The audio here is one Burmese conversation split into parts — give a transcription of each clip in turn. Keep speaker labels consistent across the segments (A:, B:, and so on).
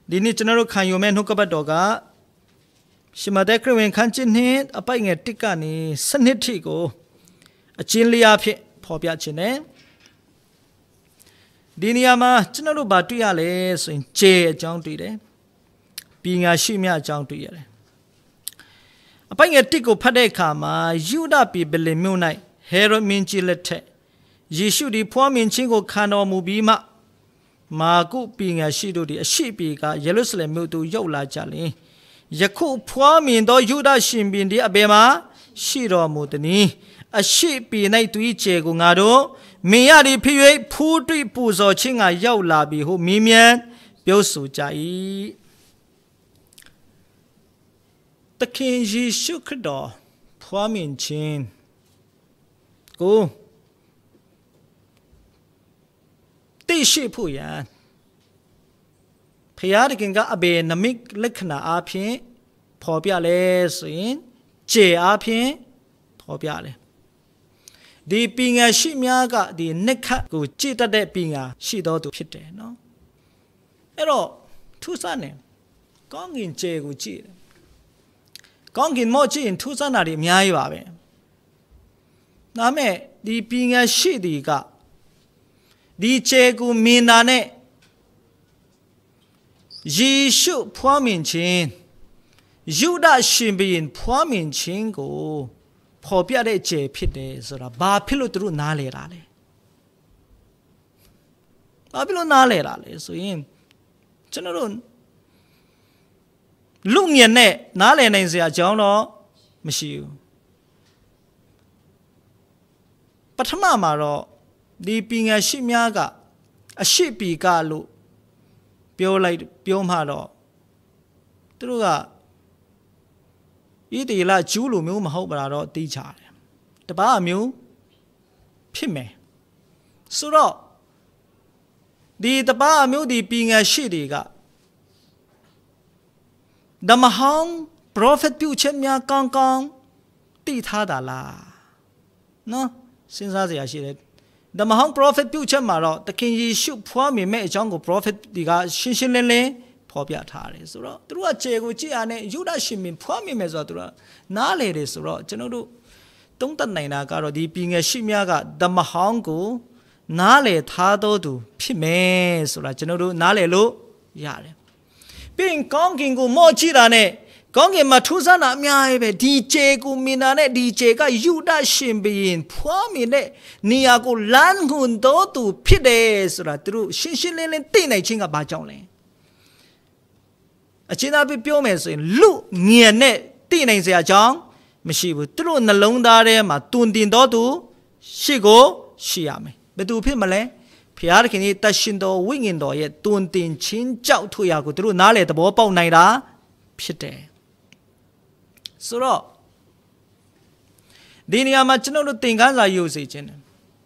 A: ဒီနေ့ကျွန်တော်တို့ခံယူမဲ့နှုတ်ကပတ်တော်ကရှမသက်ခရစ်ဝင်ခန်းကျင်းနှစ်အပိုက်ငယ်1ကနေ7ထိကိုအကျဉ်းလျားဖြစ်ဖော်ပြခြင်းနဲ့ဒီနေရာမှာကျွန်တော်တို့ဘာတွေ့ရလဲဆိုရင်ကျေအကြောင်းတွေ့တယ်ပညာရှိမြအကြောင်းတွေ့ရတယ်အပိုက်ငယ်1ကိုဖတ်တဲ့အခါမှာယူဒပြည်ဗလင်မြို့၌ဟေရိုမင်းကြီးလက်ထက်ယေရှုသည်ဖွားမြင်ခြင်းကိုခံတော်မူပြီးမှမာကုပညာရှိတို့သည်အရှိပြည်ကယေရုရှလင်မြို့သို့ရောက်လာကြလျှင်ယခုဖွားမြင်သောယူဒရှင်ဘုရင်သည်အဘယ်မှာရှိတော်မူသနည်းအရှိပြည်၌သူ၏ခြေကိုငါတို့မြင်ရသည်ဖြစ်၍ဖူးတွေ့ပူဇော်ခြင်းကရောက်လာပြီဟုမြင်မြန်ပြောဆိုကြ၏သခင်ယေရှုခရစ်တော်ဖွားမြင်ခြင်းကိုသိရှိဖို့ရန်ဖယားတခင်ကအဘယ်နမိတ်လက္ခဏာအဖြစ်ဖော်ပြလဲဆိုရင်ခြေအဖြစ်ဖော်ပြတယ်ဒီပညာရှိများကဒီနှစ်ခတ်ကိုကြည်တတ်တဲ့ပညာရှိတော်သူဖြစ်တယ်နော်အဲ့တော့ထူးဆန်းတယ်ကောင်းကင်ခြေကိုကြည့်တယ်ကောင်းကင်မော့ကြည့်ရင်ထူးဆန်းတာတွေအများကြီးပါပဲဒါမဲ့ဒီပညာရှိဒီကဒီခြေကိုမြင်တာနဲ့ယေရှုဖွားမြင်ခြင်းယူဒရှင်ဘုရင်ဖွားမြင်ခြင်းကိုဖော်ပြတဲ့ခြေဖြစ်တယ်ဆိုတာဘာဖြစ်လို့သူတို့နားလဲတာလဲဘာဖြစ်လို့နားလဲတာလဲဆိုရင်ကျွန်တော်တို့လူမြင်နဲ့နားလဲနိုင်စရာအကြောင်းတော့မရှိဘူးပထမမှာတော့ဒီပညာရှိများကအရှိပီကလို့ပြောမှတော့သူတို့ကဤတေလကျူးလိုမျိုးမဟုတ်ပါတော့သိချတယ်တပားအမျိုးဖြစ်မယ်ဆိုတော့ဒီတပားအမျိုးဒီပညာရှိတွေကဓမ္မဟောင်း prophet ပြုချက်များကောင်းကောင်းသိထားတာလားနော်စဉ်းစားစရာရှိတယ်ဓမ္မဟောင်း prophet ပြုချက်မှာတော့သခင်ယေရှုဖွားမြင်မဲ့အကြောင်းကို prophet တွေကရှင်းရှင်းလင်းလင်းဖော်ပြထားတယ်ဆိုတော့သူတို့ကခြေကိုကြည့်ရတဲ့ယူဒရှင်ဘုရင်ဖွားမြင်မဲ့ဆိုတော့သူကနားလေတယ်ဆိုတော့ကျွန်တော်တို့သုံးသပ်နိုင်တာကတော့ဒီပညာရှိများကဓမ္မဟောင်းကိုနားလေထားတော်သူဖြစ်မယ်ဆိုတာကျွန်တော်တို့နားလေလို့ရတယ်ပြီးရင်ကောင်းကင်ကိုမော့ကြည့်တာနဲ့ကောင်းကင်မှာထူးဆန်းတာအများကြီးပဲဒီခြေကိုမြင်တာနဲ့ဒီခြေကယူဒရှင်ဘုရင်ဖွားမြင်တဲ့နေရာကိုလမ်းခွန်တော်သူဖြစ်တယ်ဆိုတာသူတို့ရှင်းရှင်းလင်းလင်းသိနိုင်ခြင်းကဘာကြောင့်လဲအချင်းသားပြောမယ်ဆိုရင်လူမြင်နဲ့သိနိုင်စရာအကြောင်းမရှိဘူးသူတို့နှလုံးသားထဲမှာတွင်တင်တော်သူရှိကိုရှိရမယ်ဘယ်သူဖြစ်မလဲဖျားသခင်ရဲ့တရှင်တော်ဝိညာဉ်တော်ရဲ့တွင်တင်ခြင်းကြောင့်ထို့ရာကိုသူတို့နားလေသဘောပေါက်နိုင်တာဖြစ်တယ်ဆိုတော့ဒီနေရာမှာကျွန်တော်တို့သင်ခန်းစာယူစေခြင်းတယ်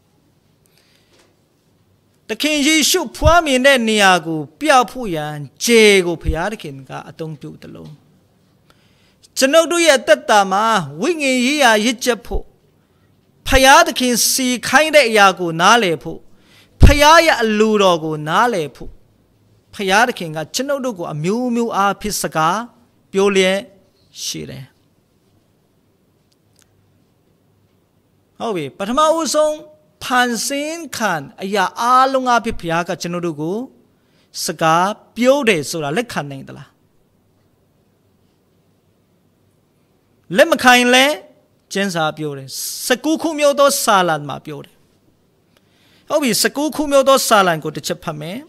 A: သခင်ယေရှုဖွားမြင်တဲ့နေရာကိုပြဖို့ရန်ခြေကိုဘုရားသခင်ကအသုံးပြုတယ်လို့ကျွန်ုပ်တို့ရဲ့သက်တာမှာဝိညာဉ်ရေးရာရစ်ချက်ဖို့ဘုရားသခင်စီခိုင်းတဲ့အရာကိုနားလည်ဖို့ဘုရားရဲ့အလိုတော်ကိုနားလည်ဖို့ဘုရားသခင်ကကျွန်ုပ်တို့ကိုအမျိုးမျိုးအားဖြင့်စကားပြောလျက်ရှိတယ်ဟုတ်ပြီပထမဦးဆုံးဖန်ဆင်းခံအရာအားလုံးအဖြစ်ဘုရားကကျွန်တော်တို့ကိုစကားပြောတယ်ဆိုတာလက်ခံနိုင်သလားလက်မခံရင်လည်းကျမ်းစာပြောတယ်19ခုမျိုးသောစာလံမှာပြောတယ်ဟုတ်ပြီ19ခုမျိုးသောစာလံကိုတစ်ချက်ဖတ်မယ်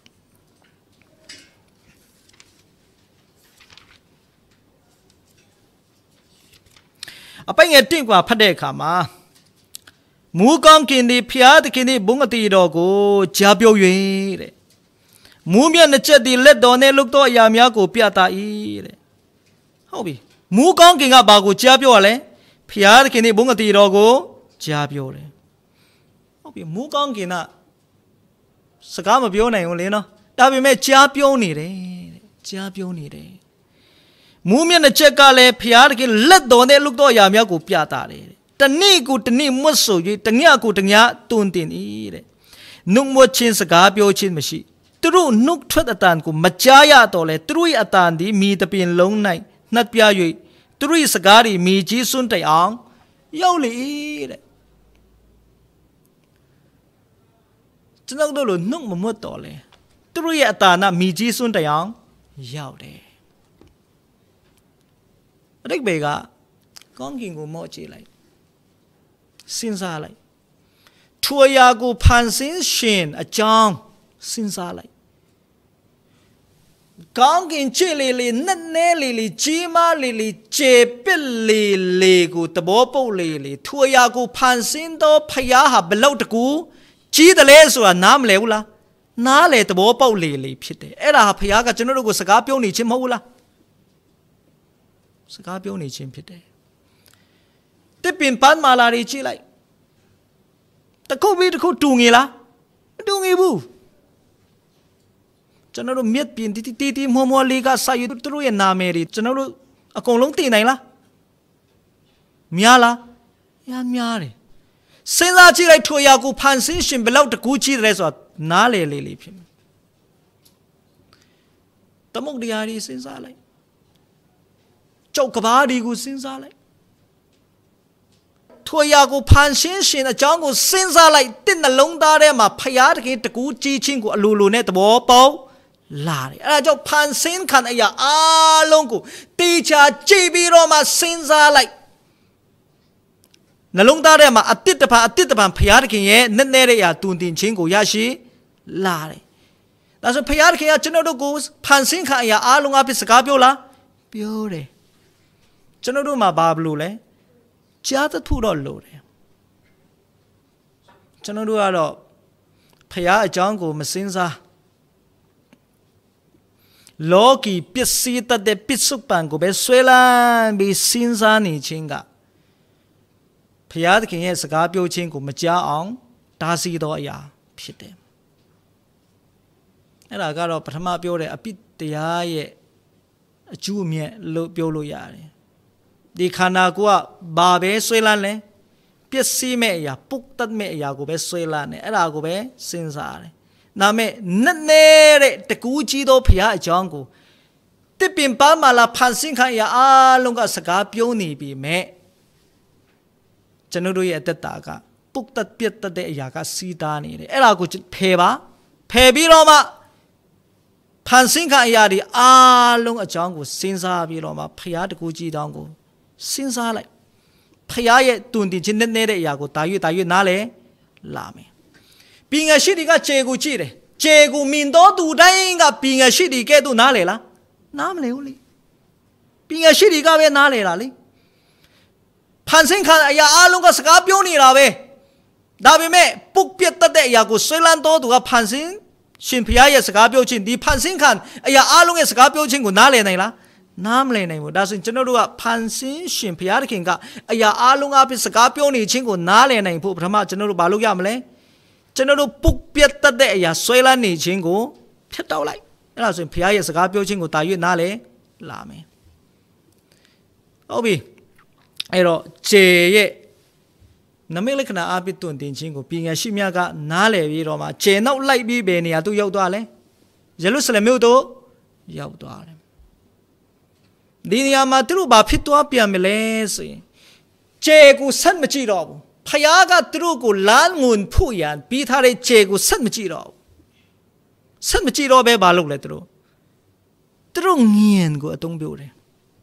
A: အပိုင်ငယ်1ကဖတ်တဲ့အခါမှာမူကောင်းကင်သည်ဖျားသခင်သည်ဘုံအတီတော်ကိုကြားပြော၍တဲ့မူးမြတ်နှစ်ချက်သည်လက်တော်နှင့်လုပ်သောအရာများကိုပြသ၏တဲ့ဟုတ်ပြီမူကောင်းကင်ကဘာကိုကြားပြောရလဲဖျားသခင်သည်ဘုံအတီတော်ကိုကြားပြောတယ်ဟုတ်ပြီမူကောင်းကင်ကစကားမပြောနိုင်ဘူးလေနော်ဒါပေမဲ့ကြားပြောနေတယ်တဲ့ကြားပြောနေတယ်မူးမြတ်နှစ်ချက်ကလည်းဖျားသခင်လက်တော်နှင့်လုပ်သောအရာများကိုပြသတယ်တနေ့ကိုတနေ့မွတ်ဆို၍တညကိုတညတွင်တင်၏တဲ့နှုတ်မွတ်ခြင်းစကားပြောခြင်းမရှိตรุนุกทวดตานกูมัจจายาตัวเลยตรุยตานดีมีตะเปียนลงในนัดพิอายุตรุยสการีมีจีสุนไตอ่างยาวเลยเลยจะนักดูลุนุกมันมัวตัวเลยตรุยตานะมีจีสุนไตอ่างยาวเลยเด็กเบกะก้องกินกูมั่วจีเลยสินซาเลยทัวยากูพันสินเชนอาจารย์สินซาเลยก้องกินเจลีลีนั่นเนลีลีจีมาลีลีเจเปลีลีกูตะโบปูลีลีทัวยากูพันสินโตพยาหาเบลตะกูจีตะเลสัวน้ำเลวละน้าเลตะโบปูลีลีผิดเอราพยากะจันทร์กูสกาเปียวนี่ชิมหูละสกาเปียวนี่ชิมผิดแต่ปิ่นปันมาลารีจีไลตะโคบีตะโคดูงี้ละดูงี้บูจันทร์เมียดปิ่นตีมัวลีกาสายุตรุยนาเมรีจันทร์อากงลงตีไหนละเมียละยาเมียเลยเส้นราจีไลทัวยากูพันสินชิมเบลล์ตะกูจีเลยสวดน้าเลยพิมตะมุกดีอารีเส้นซาไลเจ้ากบ้าดีกูเส้นซาไลทัวยากูพันสินชินอาจารย์กูเส้นซาไลตินนลงตาเรมาพยาตะกี้ตะกูจีชิงกูลูเนี่ยตะโบเปาลาเลยอาจารย์พันสินขันอยาอาลงกูตีชาจีบีโรมาเส้นซาไลนลงตาเรมาอติตะพันพยาตะกี้เนั่นเนเรียตุนตินชิงกูยาชีลาเลยแต่ส่วนพยาตะกี้จันทร์กูพันสินขันอยาอาลงอาพิสกาเปียวละเปียวเลยจันทร์มาบาบลูเลยจ้าตะทุรอโลเลยจันทร์ว่าเราพยาอาจารย์กูมาสินซาโลกีปิสีตัดเดปิสุปันกูเบสเวลันบีสินซานี่ชิงกะพยาตะกี้เนี่ยสกาเปียวชิงกูมาจ้าอ่องตาสีตัวอยาผิดเองนั่นแหละก็เราปฐมเปียวเลยอภิตยาเย่จูเมียโลเปียวโลยาเลยดีขนากูว่าบาเบสวยลันเลยเปียสีเมียปุกตัดเมียกูเบสวยลันเนี่ยเรากูเบสินซาเลยน้ำเมนั่นเน่เรตะกูจีโดพยาจังกูที่ปิ่นป้ามาลาพันสิงขันยาอาลงกับสกาเปียวนี่ปีเมจันทร์รู้ยังแต่ตากะปุกตัดเปียตัดเดียกับสีตานี่เลยเรากูจะเพบะเพบีโรมาพันสิงขันยาดีอาลงกับจังกูสินซาบีโรมาพยาตะกูจีดังกูสินซาเลยพยาเยตุนติจินเนเรยากูตายุนาเลยลาเมปีงชิดีก็เจกูจีเลยเจกูมินโตดูได้กับปีงชิดีแกดูนาเลยละน้ำเลยเลยปีงชิดีก็เวนาเลยละเลยพันสิงขันยาอาลงกับสกาเปียวนี่ละเวดาบิเมปุกเปียตัดเดียกูสวยลันโตดูกับพันสิงชินพยาเยสกาเปียวชินดีพันสิงขันยาอาลงกับสกาเปียวชินกูนาเลยไหนละน้ำเลยไหนหมดดังนั้นจันทร์รู้ว่าพันสินชินพยาตะกี้ก็ยาอาลงอาพิสกาเปียวนี่ชิงกูน้าเลยไหนพวกพระมาจันทร์รู้บาลุกยามเลยจันทร์รู้ปุกเปียตัดเดียสวยลันนี่ชิงกูเพี้ยเท่าไรนั่นส่วนพยาเยสกาเปียวชิงกูตายอยู่น้าเลยลาเมเอาบีไอ้เราเจเย่น้ำเมล็กน่าอาบิตุนตินชิงกูปีเงี้ยชิมยาก็น้าเลยบีเรามาเจน่าไล่บีเบนี่ยตุยาวตัวเลยเยลูสเลมิวตัวยาวตัวเลยดีนี่อามาตรุบาพิตัวเปียมเลสเจกูสันมจีรอบพยากาตรุกูล้านงุนผู้ยันปีทาร์เจกูสันมจีรอบสันมจีรอบเบบาลุกเลยตรุเงียนกูตรงบิวเลย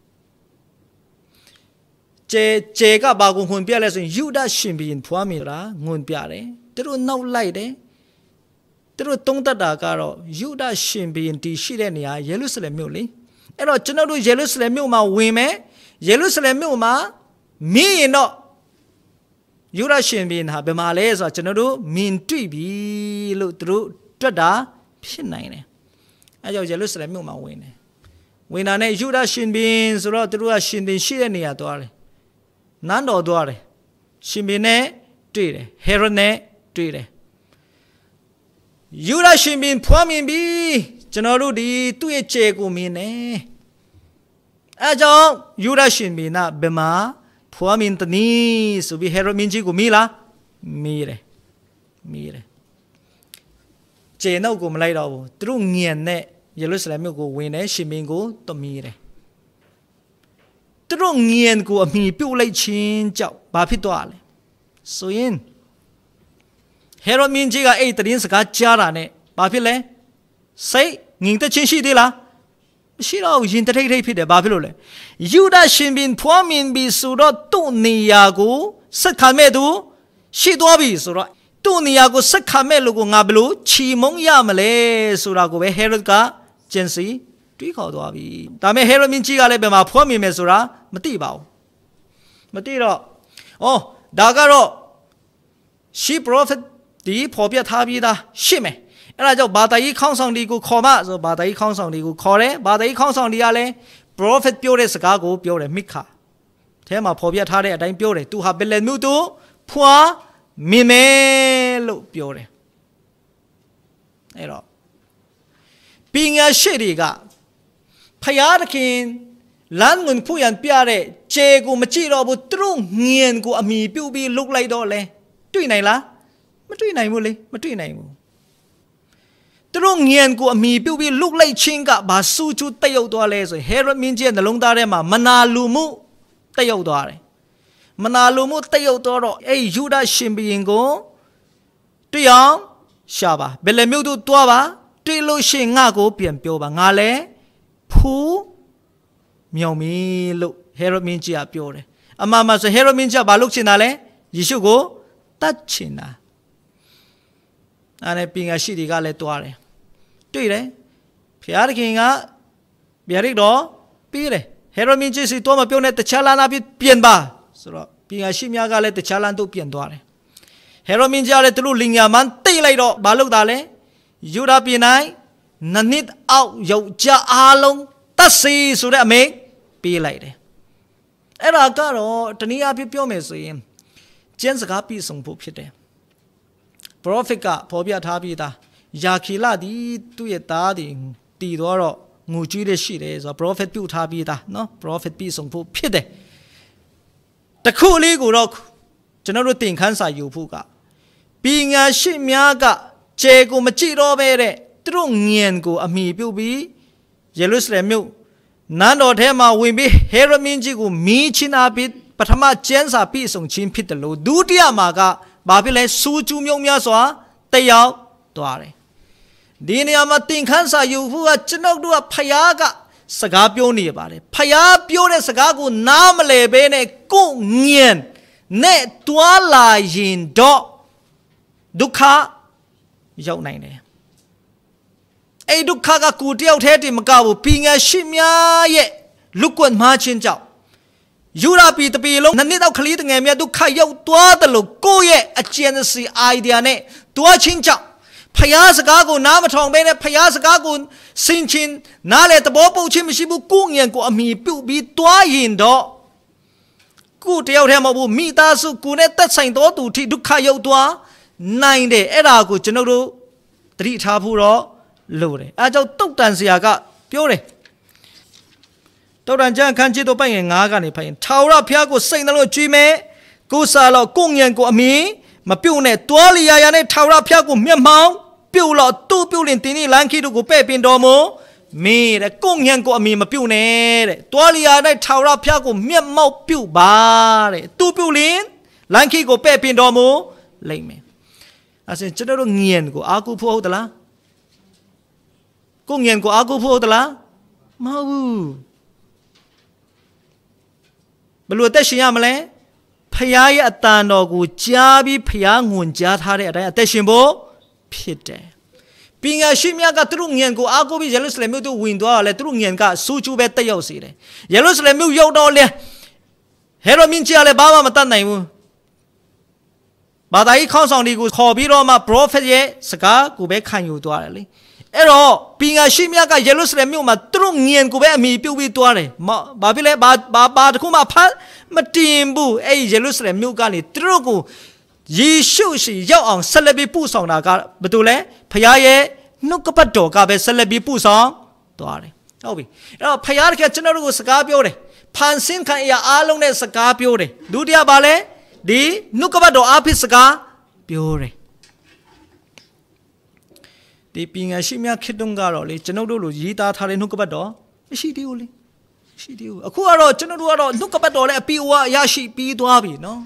A: เจก็บากูงุนเปียเลยส่วนยูดาชิมบินผัวมีระงุนเปียเลยตรุน่าไล่เลยตรุตรงตัดดาการอยูดาชิมบินที่ชีเรนียเยลูสเลมิวเลยအဲ့တော့ကျွန်တော်တို့ယေရုရှလင်မြို့မှာဝင်မယ်ယေရုရှလင်မြို့မှာမင်းရင်တော့ယူရရှင်ဘီနာဘယ်မှာလဲဆိုတော့ကျွန်တော်တို့မြင်တွေ့ပြီလို့သူတို့တွက်တာဖြစ်နိုင်တယ်အဲကြောင့်ယေရုရှလင်မြို့မှာဝင်တယ်ဝင်တာနဲ့ယူရရှင်ဘီဆိုတော့သူတို့ကရှင်ဘီရှိတဲ့နေရာသွားတယ်နန်းတော်သွားတယ်ရှင်ဘီနဲ့တွေ့တယ်ဟေရနဲ့တွေ့တယ်ယူရရှင်ဘီဖွားမြင်ပြီကျွန်တော်တို့ဒီသူ့ရဲ့ကျေကိုမြင်နေအဲကြောင့်ယူရရှင်ဘီနာဘယ်မှာဖွားမြင်တနည်းဆိုပြီးဟေရမင်းကြီးကိုမီးလားမီးတယ်เจนเอากูมาไล่เราตรุเงียนเนี่ยเยรูซาเล็มกูเวเนชิมิงกูตัวมีเลยตรุเงียนกูมีปิวไล่ชินเจ้าบาพิตัวเลยส่วนเฮโรมินจีก็ตรินสกัดจาระเนี่ยบาพิเลยใส่งิงแต่ชินชีดีละชิเรายินแต่เท่ๆพิเดบาพิโลเลยยูดาชินบินพวามินบิสุรตุนียากูสักคำเมดูชิตัวบิสุรตุนียากูสักคำเมลูกูงาบลูชีมงยามเลยสุรากูเวเฮโรดกาเจนซีတွေ့ခေါ်သွားပြီဒါပေမဲ့ဟေရိုမင်းကြီးကလည်းဘယ်မှာဖွားမိမယ်ဆိုတာမသိပါဘူးမသိတော့ဒါကတော့ရှီပရိုဖက်ဒီပေါ်ပြထားပြီးသားရှစ်မယ်အဲ့ဒါကြောင့်ဘာသာရေးခေါင်းဆောင်တွေကိုခေါ်မှဆိုဘာသာရေးခေါင်းဆောင်တွေကိုခေါ်တယ်ဘာသာရေးခေါင်းဆောင်တွေကလည်း prophet ပြောတဲ့စကားကိုပြောတယ်မိခါအဲမှာပေါ်ပြထားတဲ့အတိုင်းပြောတယ်သူဟာဘယ်လက်မျိုးသူဖွားမိမယ်လို့ပြောတယ်အဲ့တော့ပညာရှိတွေကဖယားသခင်လမ်းငွန်ဖူးရန်ပြတဲ့ခြေကိုမကြည့်တော့ဘူးသူတို့ငင်ကိုအမိပြုတ်ပြီးလုတ်လိုက်တော့လဲတွေ့နိုင်လားမတွေ့နိုင်ဘူးလေမတွေ့နိုင်ဘူးသူတို့ငင်ကိုအမိပြုတ်ပြီးလုတ်လိုက်ခြင်းကဘာစူးကျူးတက်ရောက်သွားလဲဆိုဟေရမင်းကြီးရဲ့နှလုံးသားထဲမှာမနာလူမှုတက်ရောက်သွားတယ်မနာလူမှုတက်ရောက်တော့ယူဒရှင်ဘီရင်ကိုတွေ့အောင်ရှာပါဘယ်လေမြို့တို့တွားပါတွေ့လို့ရှိရင်ငါကိုပြန်ပြောပါငါလဲဖူးမြောင်မီလို့ဟေရမင်းကြီးကပြောတယ်အမှန်မှဆိုဟေရမင်းကြီးကဘာလုပ်ချင်တာလဲယေရှုကိုတတ်ချင်တာအဲ့ဒါပညာရှိတွေကလည်းတွားတယ်တွေ့တယ်ဖျားသခင်ကဗျာဒိတ်တော်ပြီးတယ်ဟေရမင်းကြီးစီတော့မပြောနဲ့တခြားလမ်းအဖြစ်ပြင်ပါဆိုတော့ပညာရှိများကလည်းတခြားလမ်းတို့ပြင်သွားတယ်ဟေရမင်းကြီးကလည်းသူတို့လင်ညာမန်တိတ်လိုက်တော့ဘာလုပ်တာလဲယူဒာပြည်၌နှစ်အောက်ယောက်ျားအားလုံးတတ်စီဆိုတဲ့အမိန့်ပေးလိုက်တယ်အဲ့ဒါကတော့တနည်းအားဖြင့်ပြောမယ်ဆိုရင်ကျမ်းစကားပြည့်စုံဖို့ဖြစ်တယ်ပရောဖက်ကဖော်ပြထားပြီးသားယာခီလဒီသူ့ရဲ့သားဒီတည်တော့ငူကျွေးတဲ့ရှိတယ်ဆိုတော့ပရောဖက်ပြုထားပြီးသားနော်ပရောဖက်ပြည့်စုံဖို့ဖြစ်တယ်တခုလေးကိုတော့ကျွန်တော်တို့သင်ခန်းစာယူဖို့ကပညာရှိများကခြေကိုမကြည့်တော့ပဲတဲ့သူတို့ငင်ကိုအမိပြုတ်ပြီးယေရုရှလင်မြို့နန်းတော်ထဲမှာဝင်ပြီးဟေရမင်းကြီးကိုမီးချင်းအားဖြင့်ပထမကျမ်းစာပြည့်စုံခြင်းဖြစ်တယ်လို့ဒုတိယမှာကဘာဖြစ်လဲစူးကျူးမြုံများစွာတက်ရောက်သွားတယ်ဒီနေရာမှာသင်ခန်းစာယူဖို့ကကျွန်တော်တို့ကဖယားကစကားပြောနေပါတယ်ဖယားပြောတဲ့စကားကိုနားမလည်ဘဲနဲ့ကိုငင်နဲ့တွာလာရင်တော့ဒုက္ခရောက်နိုင်တယ်အဲ့ဒုက္ခကကိုတယောက်တည်းတည်းမကဘူးပညာရှိများရဲ့လူကွတ်မှားခြင်းကြောင့်ယူရာပီတပီလုံးနှစ်တော့ခလီတငယ်များဒုက္ခရောက်သွားတယ်လို့ကိုယ့်ရဲ့အကျဉ်းစီ idea နဲ့တွားခြင်းကြောင့်ဖယားစကားကိုနားမထောင်ဘဲနဲ့ဖယားစကားကိုစင်ချင်းနားလေတဘောပုတ်ခြင်းမရှိဘူးကိုငင်ကိုအမိပြုတ်ပြီးတွားရင်တော့ကိုတယောက်တည်းမဟုတ်ဘူးမိသားစုကိုနဲ့သက်ဆိုင်တော်သူထိဒုက္ခရောက်သွားနိုင်တယ်အဲ့ဒါကိုကျွန်တော်တို့သတိထားဖို့တော့လို့တယ်အဲကြောင့်တုတ်တန်ဆရာကပြောတယ်တုတ်တန်ကျမ်းခန်းကြီးတော့ပိုင်ငယ်9ကနေဖိုင်ထာဝရဘုရားကိုစိတ်နှလုံးကြွေးမယ်ကိုးစားလို့ကိုငင်ကိုအမီမပြုတ်နဲ့တွားလျာယာနဲ့ထာဝရဘုရားကိုမျက်မှောင်ပြုတ်လို့တူပြုတ်လင်တင်းလန်ခီတို့ကိုပဲ့ပင်တော်မူမင်းတဲ့ကိုငင်ကိုအမီမပြုတ်နဲ့တဲ့တွားလျာနဲ့ထာဝရဘုရားကိုမျက်မှောက်ပြုတ်ပါတဲ့တူပြုတ်လင်လန်ခီကိုပဲ့ပင်တော်မူလိမ့်မယ်အဲဆိုကျွန်တော်တို့ငင်ကိုအာကုဖို့ဟုတ်သလားကိုငင်ကိုအာကုဖို့ဟုတ်သလားမဟုတ်ဘူးဘလို့တက်ရှင်ရမလဲဖယားရဲ့အတန်တော်ကိုကြားပြီးဖယားငွန်ကြားထားတဲ့အတိုင်းအသက်ရှင်ဖို့ဖြစ်တယ်ပညာရှိများကသူတို့ငင်ကိုအာကုပြီးယေရုရှလင်မြို့သို့ဝင်သွားတယ်သူတို့ငင်ကစူးကျူးပဲတက်ရောက်စေတယ်ယေရုရှလင်မြို့ရောက်တော့လေဟေရမင်းကြီးကလည်းဘာမှမတတ်နိုင်ဘူးဘာသာရေးခေါင်းဆောင်တွေကိုခေါ်ပြီးတော့မှပရောဖက်ရဲ့စကားကိုပဲခံယူသွားတယ်လေအဲ့တော့ပညာရှိများကယေရုရှလင်မြို့မှာသူတို့ငင်ကိုပဲအမိပြုတ်ပြီးသွားတယ်ဘာဖြစ်လဲဘာတခုမှဖတ်မတင်ဘူးအဲ့ယေရုရှလင်မြို့ကနေသူတို့ကိုယေရှုရှိရောက်အောင်ဆက်လက်ပြီးပို့ဆောင်တာကဘာလို့လဲဖခင်ရဲ့နှုတ်ကပတ်တော်ကပဲဆက်လက်ပြီးပို့ဆောင်သွားတယ်ဟုတ်ပြီအဲ့တော့ဖခင်ကကျွန်တော်တို့ကိုစကားပြောတယ်ဖန်ဆင်းခံအရာအားလုံးနဲ့စကားပြောတယ်ဒုတိယဘာလဲဒီနှုတ်ကပတ်တော်အဖြစ်စကားပြောတယ်ဒီဒီပင်ငယ်ရှိမြခေတုံကတော့လေကျွန်တော်တို့လိုရေးသားထားတဲ့နှုတ်ကပတ်တော်မရှိသေးဘူးလေရှိသေးဘူးအခုကတော့ကျွန်တော်တို့ကတော့နှုတ်ကပတ်တော်လည်းအပီအဝရရှိပြီးသွားပြီနော်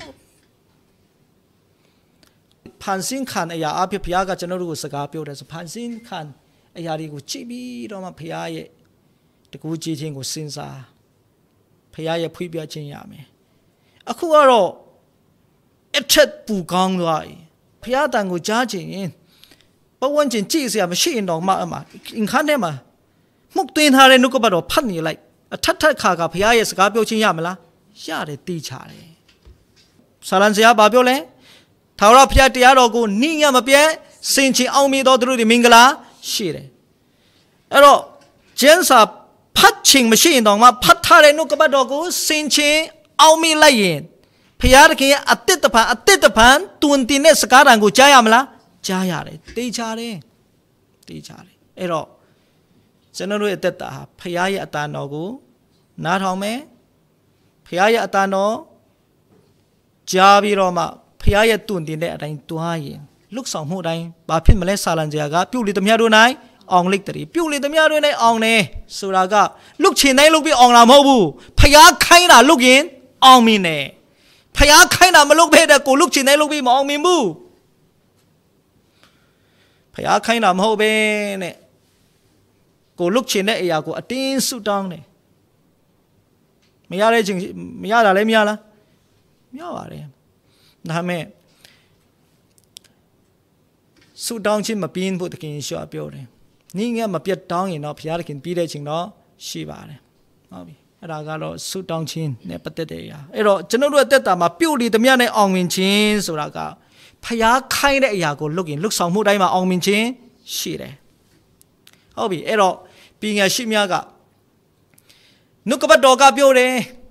A: ဖန်ဆင်းခံအရာအဖြစ်ဘုရားကကျွန်တော်တို့ကိုစကားပြောတယ်ဆိုဖန်ဆင်းခံအရာတွေကိုကြည့်ပြီးတော့မှဘုရားရဲ့တကူကြည်ခြင်းကိုစဉ်းစားဘုရားရဲ့ဖွင့်ပြခြင်းရမယ်အခုကတော့အထက်ပူကောင်းသွားပြီဘုရားတန်ကိုကြားခြင်းရင်ပတ်ဝန်းကျင်ကြည့်စရာမရှိရင်တော့မှအမှအင်ခန်းထဲမှာမှုတ်သွင်းထားတဲ့နှုတ်ကပတ်တော်ဖတ်နေလိုက်အထက်ထက်ခါကဘုရားရဲ့စကားပြောခြင်းရမလားရတယ်သိချတယ်ဆာလံစရာဘာပြောလဲထာဝရဘုရားတရားတော်ကိုနိညမပြတ်စင်ချင်အောင်မြင်တော်သူတို့ဒီမင်္ဂလာရှိတယ်အဲ့တော့ကျမ်းစာဖတ်ခြင်းမရှိရင်တော့မှဖတ်ထားတဲ့နှုတ်ကပတ်တော်ကိုစင်ချင်အောင်မြင်လိုက်ရင်ဘုရားသခင်ရဲ့အသစ်တပံတွင်တင်တဲ့စကားတန်ကိုကြားရမလားကြားရတယ်သိချတယ်အဲ့တော့ကျွန်တော်တို့ရဲ့အသက်တာဟာဘုရားရဲ့အတန်တော်ကိုနားထောင်မယ်ဘုရားရဲ့အတန်တော်ကြားပြီးတော့မှဘုရားရဲ့တွင်တင်တဲ့အတိုင်းတွားရင်လုဆောင်မှုအတိုင်းဘာဖြစ်မလဲဆာလံစရာကပြုလေသမျှတို့၌အောင်လိတ်တည်းပြုလေသမျှတို့၌အောင်တယ်ဆိုတာကလုချင်တိုင်းလုပြီးအောင်တာမဟုတ်ဘူးဘုရားခိုင်းတာလုရင်အောင်မြင်တယ်ဘုရားခိုင်းတာမလုဘဲတဲ့ကိုလုချင်တိုင်းလုပြီးမအောင်မြင်ဘူးဘုရားခိုင်းတာမဟုတ်ဘဲနဲ့ကိုလုချင်တဲ့အရာကိုအတင်းဆုတောင်းတယ်မရတဲ့ချင်းမရတာလည်းမရလားမရပါတယ်ဒါမဲ့ဆုတောင်းခြင်းမပြင်းဖို့တကယ်ရှော့ပြောတယ်နင်းငယ်မပြတ်တောင်းရင်တော့ဘုရားသခင်ပြီးတဲ့ချိန်တော့ရှိပါတယ်ဟုတ်ပြီအဲ့ဒါကတော့ဆုတောင်းခြင်းနဲ့ပတ်သက်တဲ့အရာအဲ့တော့ကျွန်တော်တို့အသက်တာမှာပြုတ်လေသမျှနဲ့အောင်မြင်ခြင်းဆိုတာကဘုရားခိုင်းတဲ့အရာကိုလုပ်ရင်လှုပ်ဆောင်မှုတိုင်းမှာအောင်မြင်ခြင်းရှိတယ်ဟုတ်ပြီအဲ့တော့ပညာရှိများကနှုတ်ကပတ်တော်ကပြောတယ်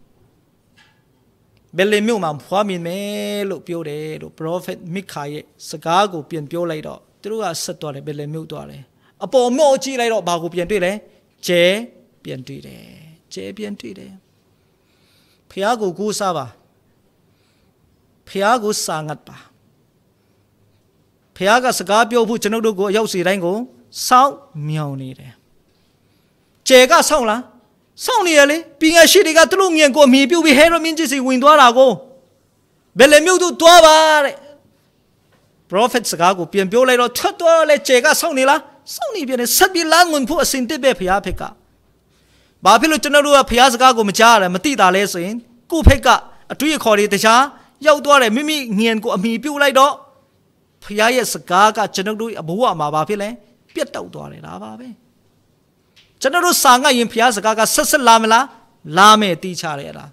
A: ဘယ်လေမြို့မှာဖွားမြင်မယ်လို့ပြောတယ်လို့ prophet မိခါရဲ့စကားကိုပြန်ပြောလိုက်တော့သူတို့ကဆက်သွားတယ်ဘယ်လေမြို့သွားတယ်အပေါ်မြို့ကြည့်လိုက်တော့ဘာကိုပြန်တွေ့လဲကျဲပြန်တွေ့တယ်ကျဲပြန်တွေ့တယ်ဖះကိုကူးစားပါဖះကိုစာငတ်ပါဖះကစကားပြောဖို့ကျွန်ုပ်တို့ကိုအရောက်စီတိုင်းကိုစောင့်မြောင်နေတယ်ကျဲကစောင့်လားစောင့်နေရလေပညာရှိတွေကသူတို့မြင်ကိုအမိပြုတ်ပြီးဟဲရိုမင်းကြီးစီဝင်သွားတာကိုဘယ်လေမြို့သူသွားပါတဲ့ prophet စကားကိုပြန်ပြောလိုက်တော့ထွက်သွားလဲကျဲကစောင့်နေလားစောင့်နေပြန်တယ်ဆက်ပြီးလမ်းဝင်ဖို့အစဉ်တစ်ပဲဖះဖက်ကဘာဖြစ်လို့ကျွန်တော်တို့ကဖះစကားကိုမကြားရတယ်မသိတာလဲဆိုရင်ကိုယ့်ဖက်ကအတွေ့အခေါ်တွေတခြားရောက်သွားတယ်မိမိငင်ကိုအမိပြုတ်လိုက်တော့ဖះရဲ့စကားကကျွန်တော်တို့အဘိုးအမှာဘာဖြစ်လဲပြတ်တောက်သွားတယ်ဒါပါပဲကျွန်တော်တို့စာငတ်ရင်ဖះစကားကဆက်လာမလားလာမယ်တီးချတယ်အဲ့ဒါ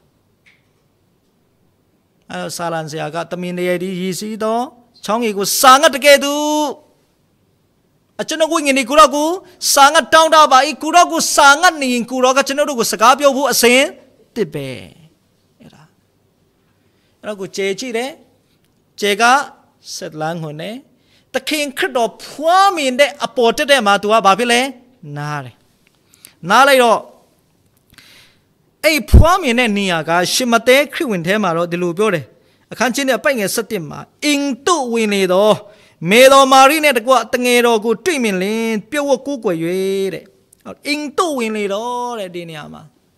A: အဲ့ဆာလန်ဆရာကတမင်တရေဒီရည်စည်းတော့ချောင်းကြီးကိုစာငတ်တကယ်သူအကျွန်တော်ကိုငင်နေကူတော့ကိုစာငတ်တောင်းတာပါဤကူတော့ကိုစာငတ်နေရင်ကူတော့ကကျွန်တော်တို့ကိုစကားပြောဖို့အစဉ်တစ်ပဲအဲ့ဒါကိုကျေကြည့်တယ်ကျေကဆက်လန်းခွန်နဲ့တခင်ခရစ်တော်ဖွားမြင်တဲ့အပေါ်တက်တဲ့မှာသူကဘာဖြစ်လဲနားတယ်နားလိုက်တော့အဲ့ဖွားမြင်တဲ့နေရာကရှင်မဿဲခရစ်ဝင်ထဲမှာတော့ဒီလိုပြောတယ်အခန်းချင်းနဲ့ပိုက်ငယ်7မှာအင်တုဝင်လေတော့မေတော်မာရိနဲ့တကွတငယ်တော်ကိုတွေ့မြင်လင်ပြုတ်ဝကူးကွယ်၍တဲ့အင်တုဝင်လေတော့တဲ့ဒီနေရာမှာ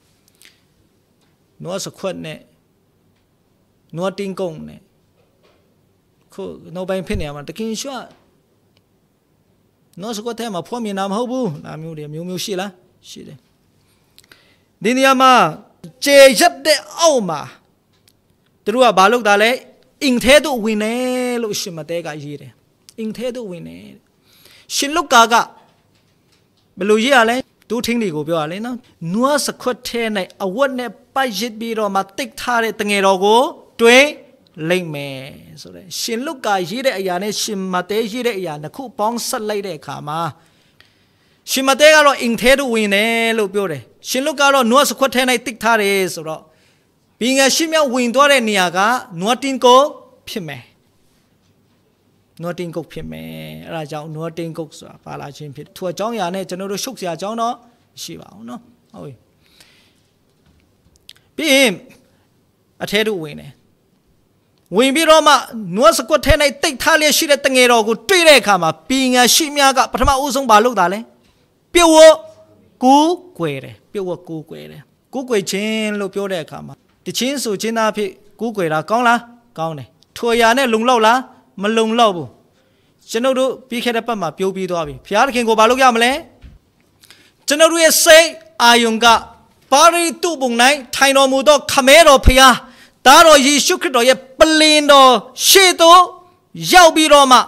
A: နွားစခွတ်နဲ့နွားတင်းကုန်းနဲ့ခုနောက်ပိုင်းဖြစ်နေမှာတခင်ရွှတ်နွားစခွတ်ထဲမှာဖွားမြင်တာမဟုတ်ဘူးဒါမျိုးတွေမျိုးရှိလားရှိတယ်ဒီနေရာမှာကျေရက်တဲ့အောက်မှာသူတို့ကဘာလုပ်တာလဲအင်ထဲတို့ဝင်တယ်လို့ရှင်မဿဲကရေးတယ်အင်ထဲတို့ဝင်တယ်ရှင်လုကာကဘယ်လိုရေးရလဲဒူးထင်းတွေကိုပြောရလဲနော်နွားစခွတ်ထဲ၌အဝတ်နဲ့ပိုက်ရစ်ပြီးတော့မှတိတ်ထားတဲ့တငယ်တော်ကိုတွေးလိမ့်မယ်ဆိုတဲ့ရှင်လုကာရေးတဲ့အရာနဲ့ရှင်မဿဲရေးတဲ့အရာနှစ်ခုပေါင်းဆက်လိုက်တဲ့အခါမှာရှင်မဿဲကတော့အင်ထဲတို့ဝင်တယ်လို့ပြောတယ်ရှင်လုကာကတော့နွားစခွတ်ထဲ၌တိတ်ထားတယ်ဆိုတော့ပညာရှိများဝင်သွားတဲ့နေရာကနွားတင်းကိုဖြစ်မယ်နွားတင်းကုတ်ဖြစ်မယ်အဲ့ဒါကြောင့်နွားတင်းကုတ်ဆိုတာပါလာခြင်းဖြစ်ထိုအကြောင်းအရာနဲ့ကျွန်တော်တို့ရှုပ်စရာအကြောင်းတော့မရှိပါဘူးเนาะဟုတ်ပြီပြီးရင်အထဲတို့ဝင်တယ်ဝင်ပြီးတော့မှနွားစကွတ်ထဲ၌တိတ်ထားလျက်ရှိတဲ့တငယ်တော်ကိုတွေ့တဲ့အခါမှာပညာရှိများကပထမဦးဆုံးဘာလုပ်တာလဲပြုတ်ဝကိုးကွယ်တယ်ပြုတ်ဝကိုးကွယ်တယ်ကိုးကွယ်ခြင်းလို့ပြောတဲ့အခါမှာတခြင်းဆိုခြင်းသားဖြစ်ကိုးကွယ်တာကောင်းလားကောင်းတယ်ထိုအရာနဲ့လုံလောက်လားမလုံလောက်ဘူးကျွန်တော်တို့ပြီးခဲ့တဲ့ပတ်မှာပြောပြီးသွားပြီဘုရားသခင်ကိုဘာလုပ်ရမလဲကျွန်တော်တို့ရဲ့စိတ်အာယုံကပါရိတုပုံ၌ထိုင်တော်မူသောခမဲတော်ဖျားသားတော်ယေရှုခရစ်တော်ရဲ့ပလင်တော်ရှေ့သို့ရောက်ပြီးတော့မှ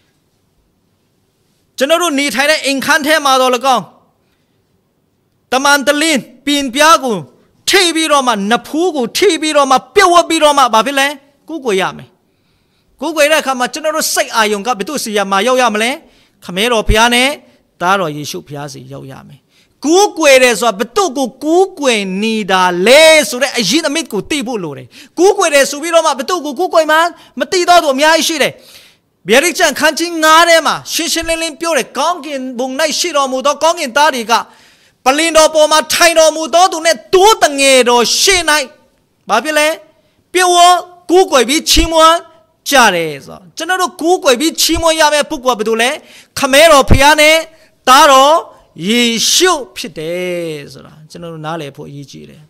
A: ကျွန်တော်တို့နေထိုင်တဲ့အိမ်ခန်းထဲမှာတော့၎င်းတမန်တလင်းပင်ပြားကိုထိပြီးတော့မှနဖူးကိုထိပြီးတော့မှပြုတ်ဝတ်ပြီးတော့မှဘာဖြစ်လဲကိုးကွယ်ရမယ်ကိုးကွယ်တဲ့အခါမှာကျွန်တော်တို့စိတ်အာယုံကဘယ်သူစီရမှာရောက်ရမလဲခမဲတော်ဖျားနဲ့သားတော်ယေရှုဖျားစီရောက်ရမယ်ကိုးကွယ်တယ်ဆိုတာဘသူ့ကိုကိုးကွယ်နေတာလဲဆိုတဲ့အရင်အမြစ်ကိုသိဖို့လိုတယ်ကိုးကွယ်တယ်ဆိုပြီးတော့မှဘသူ့ကိုကိုးကွယ်မှမသိတော့သူအများကြီးရှိတယ်ဗျာဒိတ်ကျန်ခန်းကြီး9ထဲမှာရှင်းရှင်းလင်းလင်းပြောတယ်ကောင်းကင်ဘုံ၌ရှိတော်မူသောကောင်းကင်သားတွေကပလင်တော်ပေါ်မှာထိုင်တော်မူသောသူနဲ့တိုးတငယ်တော်ရှေ့၌ဘာဖြစ်လဲပြုတ်ဝကိုးကွယ်ပြီးချီးမွမ်းကြတယ်ဆိုတော့ကျွန်တော်တို့ကိုးကွယ်ပြီးချီးမွမ်းရမယ့်ပုဂ္ဂိုလ်ကဘယ်သူလဲခမဲတော်ဖျားနဲ့သားတော်ယေရှုဖြစ်တယ်ဆိုတာကျွန်တော်တို့နားလည်ဖို့အရေးကြီးတယ်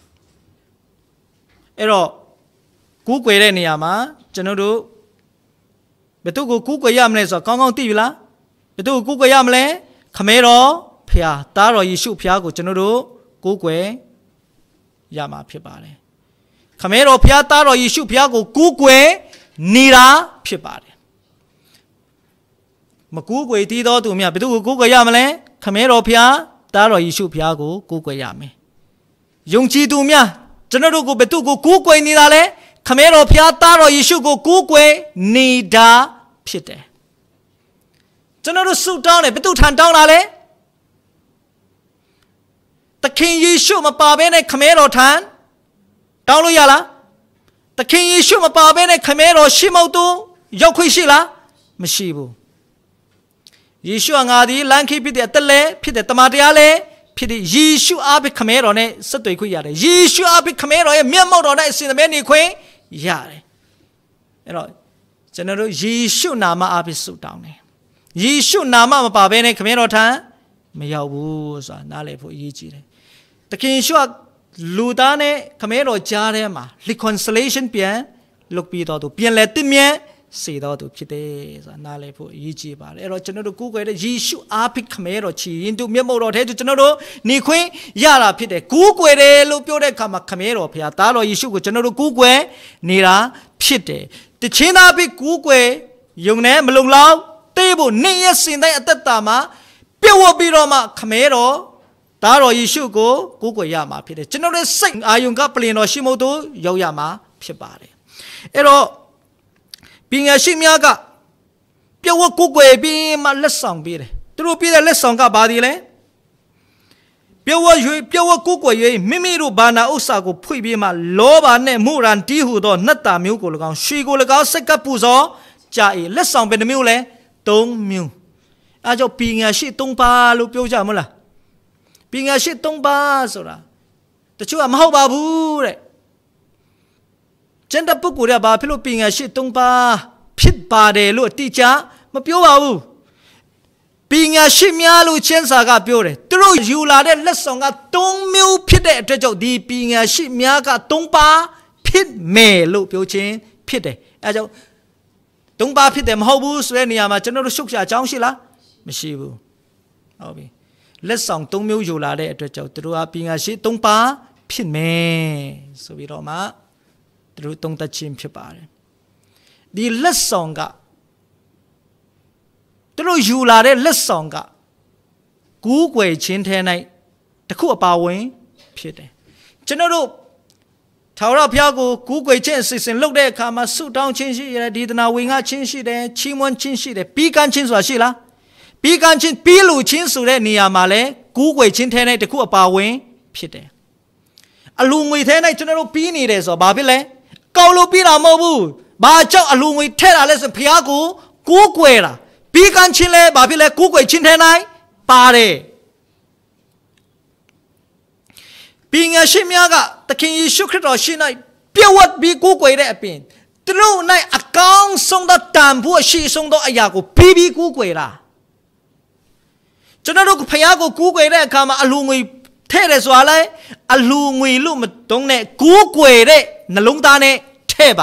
A: အဲ့တော့ကိုးကွယ်တဲ့နေရာမှာကျွန်တော်တို့ဘယ်သူကိုကိုးကွယ်ရမလဲဆိုတာကောင်းကောင်းသိပြီလားဘယ်သူကိုကိုးကွယ်ရမလဲခမဲတော်ဖျားသားတော်ယေရှုဖျားကိုကျွန်တော်တို့ကိုးကွယ်ရမှာဖြစ်ပါတယ်ခမဲတော်ဖျားသားတော်ယေရှုဖျားကိုကိုးကွယ်နေတာဖြစ်ပါတယ်မကိုးကွယ်တည်တော်သူများဘယ်သူကိုကိုးကွယ်ရမလဲခမဲတော်ဖျားသားတော်ယေရှုဖျားကိုကိုးကွယ်ရမယ်ယုံကြည်သူများကျွန်တော်တို့ကိုဘယ်သူကိုကိုးကွယ်နေတာလဲခမဲတော်ဖျားသားတော်ယေရှုကိုကိုးကွယ်နေတာဖြစ်တယ်ကျွန်တော်တို့ဆုတောင်းတယ်ဘယ်သူထံတောင်းတာလဲသခင်ယေရှုမပါဘဲနဲ့ခမဲတော်ထံတောင်းလို့ရလားသခင်ယေရှုမပါဘဲနဲ့ခမဲတော်ရှိမဟုတ်သူရောက်ခွင့်ရှိလားမရှိဘူးယေရှုကငါသည်လမ်းခီးဖြစ်တဲ့အသက်လဲဖြစ်တဲ့တမန်တရားလဲဖြစ်တဲ့ယေရှုအားဖြင့်ခမဲတော်နဲ့ဆက်သွယ်ခွင့်ရတယ်ယေရှုအားဖြင့်ခမဲတော်ရဲ့မျက်မှောက်တော်နဲ့အစဉ်သမဲနေခွင့်ရတယ်အဲ့တော့ကျွန်တော်တို့ယေရှုနာမအားဖြင့်ဆုတောင်းတယ်ယေရှုနာမမပါဘဲနဲ့ခမဲတော်ထံမရောက်ဘူးဆိုတာနားလည်ဖို့အရေးကြီးတယ်သခင်ယေရှုကလူသားနဲ့ခမဲတော်ကြားထဲမှာ reconciliation ပြန်လုပ်ပြီးတော့သူပြန်လဲတည်မြဲစေတော်သူဖြစ်တယ်ဆိုတာနားလည်ဖို့အရေးကြီးပါတယ်အဲ့တော့ကျွန်တော်တို့ကိုးကွယ်တဲ့ယေရှုအားဖြင့်ခမဲတော်ချီရင်တို့မျက်မှောက်တော်ထဲကျွန်တော်တို့နေခွင့်ရတာဖြစ်တယ်ကိုးကွယ်တယ်လို့ပြောတဲ့အခါမှာခမဲတော်ဖခင်သားတော်ယေရှုကိုကျွန်တော်တို့ကိုးကွယ်နေတာဖြစ်တယ်တခြင်းသားဖြစ်ကိုးကွယ်ယုံနဲ့မလုံလောက်တေးဖို့နေ့ရက်စဉ်တိုင်းအသက်တာမှာပြုတ်ဝပြီးတော့မှခမဲတော်သားတော်ယေရှုကိုကိုးကွယ်ရမှာဖြစ်တယ်ကျွန်တော်တို့စိတ်အာယုံကပလင်တော်ရှိမို့သူရောက်ရမှာဖြစ်ပါတယ်အဲ့တော့ပညာရှိများကပြုတ်ဝကိုးကွယ်ပြီးမှလက်ဆောင်ပေးတယ်သူတို့ပေးတဲ့လက်ဆောင်ကဘာဒီလဲပြုတ်ဝကိုးကွယ်၍မိမိတို့ဘာနာဥစ္စာကိုဖွင့်ပြီးမှလောဘနဲ့မုရန်တီးဟူသောနှက်တာမျိုးကို၎င်းရွှေကို၎င်းစက်ကပ်ပူဇော်ကြ၏လက်ဆောင်ဘယ်နှမျိုးလဲ၃မျိုးအဲကြောင့်ပညာရှိ၃ပါးလို့ပြောကြမလားပညာရှိ၃ပါးဆိုတာတချို့ကမဟုတ်ပါဘူးတဲ့ကျန်တဲ့ပုဂ္ဂိုလ်တွေကဘာဖြစ်လို့ပညာရှိ၃ပါးဖြစ်ပါတယ်လို့အတိအကျမပြောပါဘူးပညာရှိများလို့ကျမ်းစာကပြောတယ်သူတို့ယူလာတဲ့လက်ဆောင်က၃မျိုးဖြစ်တဲ့အတွက်ကြောင့်ဒီပညာရှိများက၃ပါးဖြစ်မယ်လို့ပြောခြင်းဖြစ်တယ်အဲကြောင့်၃ပါးဖြစ်တယ်မဟုတ်ဘူးဆိုတဲ့နေရာမှာကျွန်တော်တို့ရှုပ်ရှာအကြောင်းရှိလားမရှိဘူးဟုတ်ပြီလက်ဆောင်၃မျိုးယူလာတဲ့အတွက်ကြောင့်သူတို့ကပညာရှိ၃ပါးဖြစ်မယ်ဆိုပြီးတော့မှသူတို့သုံးသပ်ခြင်းဖြစ်ပါတယ်ဒီလက်ဆောင်ကသူတို့ယူလာတဲ့လက်ဆောင်ကကူးကွယ်ခြင်းထဲ၌တခုအပါဝင်ဖြစ်တယ်ကျွန်တော်တို့ထာဝရဘုရားကိုကူးကွယ်ခြင်းအစီအစဉ်လုပ်တဲ့အခါမှာဆုတောင်းခြင်းရှိတယ်ဒေသနာဝင်ငါခြင်းရှိတယ်ချီးမွမ်းခြင်းရှိတယ်ပြီးကမ်းခြင်းဆိုတာရှိလားပြီးကမ်းခြင်းပြီးလူချင်းဆိုတဲ့နေရာမှာလဲကူးကွယ်ခြင်းထဲ၌တခုအပါဝင်ဖြစ်တယ်အလူငွေထဲ၌ကျွန်တော်တို့ပြီးနေတယ်ဆိုတော့ဘာဖြစ်လဲကောက်လို့ပြီးတာမဟုတ်ဘူးဘာကြောင့်အလူငွေထဲတာလဲဆိုဘုရားကိုကူးကွယ်တာပြီးကမ်းခြင်းလဲဘာဖြစ်လဲကူးကွယ်ခြင်းထဲ၌ပါတယ်ပညာရှိများကသခင်ယေရှုခရစ်တော်ရှိ၌ပြည့်ဝတ်ပြီးကူးကွယ်တဲ့အပြင်သူ路内阿刚送到淡薄西送到哎呀个比比古鬼啦，ကျွန်တော်တို့ဖယားကိုကူးကွယ်တဲ့အခါမှာအလူငွေထဲ့တယ်ဆိုတာလဲအလူငွေလို့မတုံးနဲ့ကူးကွယ်တဲ့နှလုံးသားနဲ့ထဲ့ပါ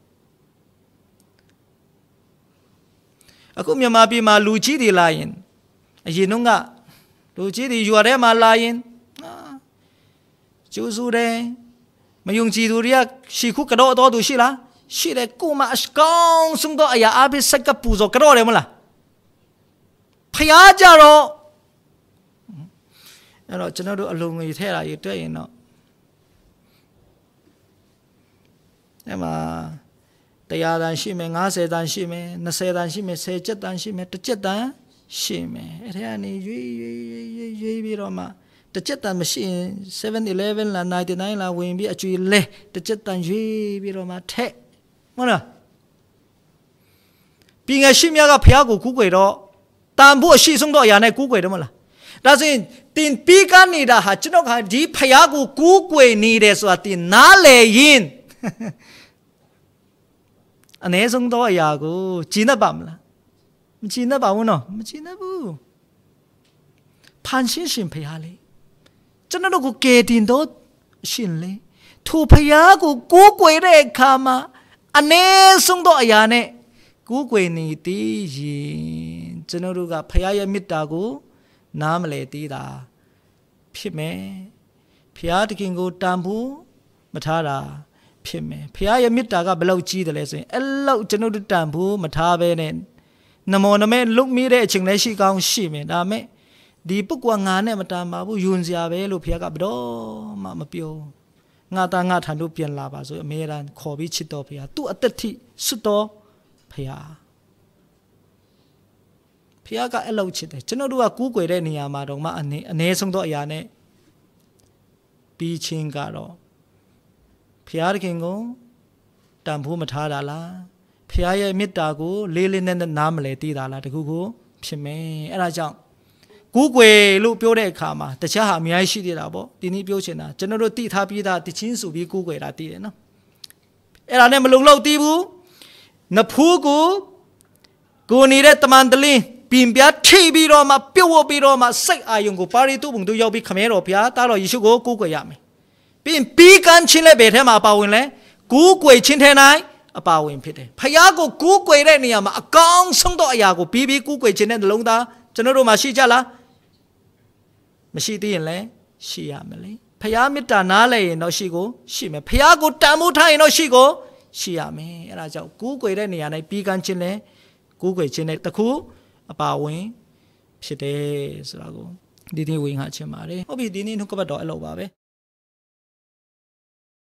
A: အခုမြန်မာပြည်မှာလူကြီးတွေလာရင်အရင်တော့ကလူကြီးတွေရွာထဲမှာလာရင်ကျိုးစုတယ်မယုံကြည်သူတွေကရှီခုကတော့တော်သူရှိလားရှိတယ်ကိုမအကောင်းဆုံးတော့အရာအပိစက်ကပူဇော်ကတော့တယ်မလားဖျားကြတော့အဲ့တော့ကျွန်တော်တို့အလုံးငွေထဲတာရတွေ့ရင်တော့အဲ့မှာ100 တန်ရှိမယ်50 တန်ရှိမယ်20 တန်ရှိမယ်10 ကျပ်တန်ရှိမယ်1 ကျပ်တန်ရှိမယ်အဲ့ဒါကနေရွေးပြီးတော့မှ1 ကျပ်တန်မရှိရင် 7-Eleven လား99လားဝင်ပြီးအကျွေးလဲ1 ကျပ်တန်ရွေးပြီးတော့မှထက်ဟုတ်လားပြီးငယ်ရှိမြတ်ကဖျားကိုကူးကွယ်တော့တန်ဖို့ရှိဆုံးတော့အရာနဲ့ကူးကွယ်တယ်မလားဒါဆိုရင်တင်ပြီးကနေတာဟာကျွန်တော်ကဒီဖျားကိုကူးကွယ်နေတယ်ဆိုတာတင်နားလေရင်အ ਨੇ ဆုံးတော့အရာကိုကြည်နေပါမလားမကြည်နေပါဘူးနော်မကြည်နေဘူးဖန်ရှင်းရှင်ဖျားလေကျွန်တော်ကိုကယ်တင်တော့ရှင်လေထိုဖျားကိုကူးကွယ်တဲ့အခါမှာအ ਨੇ ဆုံးတော့အရာနဲ့ကူးကွယ်နေတည်ရင်ကျွန်တော်တို့ကဖျားရဲ့မေတ္တာကိုနားမလဲသေးတာဖြစ်မယ်ဖျားတခင်ကိုတန်ဖို့မထားတာဖြစ်မယ်ဖျားရဲ့မေတ္တာကဘယ်လောက်ကြီးတယ်လဲဆိုရင်အဲ့လောက်ကျွန်တော်တို့တန်ဖို့မထားဘဲနဲ့နမောနမဲလုတ်မိတဲ့အချိန်လည်းရှိကောင်းရှိမယ်ဒါမဲ့ဒီပုဂ္ဂိုလ်ငါနဲ့မတန်ပါဘူးယွန်စရာပဲလို့ဖျားကဘယ်တော့မှမပြောငါသားငါထံတို့ပြန်လာပါဆိုအမေရန်ခေါ်ပြီးချစ်တော်ဖျားသူ့အသက်ထိစွတ်တော်ဖျားဖျားကအဲ့လောက်ချစ်တယ်ကျွန်တော်တို့ကကူးကွယ်တဲ့နေရာမှာတော့မှအ ਨੇ ဆုံးတော့အရာနဲ့ပြီးချင်းကတော့ဖျားတခင်ကိုတန်ဖိုးမထားတာလားဖျားရဲ့မေတ္တာကိုလေးလေးနက်နက်နားမလဲသိတာလားတခုခုဖြစ်မယ်အဲ့ဒါကြောင့်ကူးကွယ်လို့ပြောတဲ့အခါမှာတခြားဟာအများကြီးရှိသေးတာပေါ့ဒီနေ့ပြောချင်တာကျွန်တော်တို့သိထားပြီးသားတချင်းစုပြီးကူးကွယ်တာသိတယ်နော်အဲ့ဒါနဲ့မလုံလောက်သေးဘူးနဖူးကိုနေတဲ့တမန်တလင်းပြင်ပြထိပြီးတော့မှပြုတ်ဝပြီးတော့မှစိတ်အာယုံကိုပါရီတုဘုံတို့ရောက်ပြီးခမဲတော်ဘုရားတားတော်ယေရှုကိုကူးကွယ်ရမယ်ပြီးကန်းချင်းလည်းဘယ်ထဲမှာပါဝင်လဲကူးကွယ်ချင်းထဲ၌အပါဝင်ဖြစ်တယ်ဖယားကိုကူးကွယ်တဲ့နေရာမှာအကောင်းဆုံးသောအရာကိုပြီးကူးကွယ်ခြင်းတဲ့နှလုံးသားကျွန်တော်တို့မှာရှိကြလားမရှိသေးရင်လည်းရှိရမယ်လေဖယားမေတ္တာနားလဲရင်တော့ရှိကိုရှိမယ်ဖယားကိုတန်ဖိုးထားရင်တော့ရှိကိုရှိရမယ်အဲ့ဒါကြောင့်ကူးကွယ်တဲ့နေရာ၌ပြီးကန်းချင်းလဲကူးကွယ်ခြင်းတဲ့တခုအပါဝင်ဖြစ်တယ်ဆိုတာကိုဒီနေ့ဝင်ဟာချင်ပါတယ်ဟုတ်ပြီဒီနေ့နှုတ်ကပတ်တော်အဲ့လိုပါပဲ